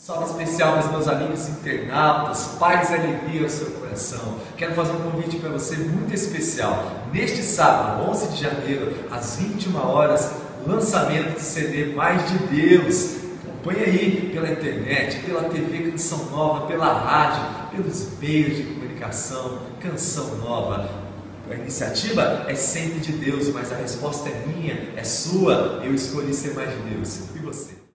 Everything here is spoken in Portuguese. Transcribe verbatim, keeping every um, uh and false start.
Salve especial para os meus amigos internautas, paz e alegria ao seu coração. Quero fazer um convite para você muito especial. Neste sábado, onze de janeiro, às vinte e uma horas, lançamento do C D Mais de Deus. Acompanhe aí pela internet, pela T V Canção Nova, pela rádio, pelos meios de comunicação, Canção Nova. A iniciativa é sempre de Deus, mas a resposta é minha, é sua. Eu escolhi ser mais de Deus. E você?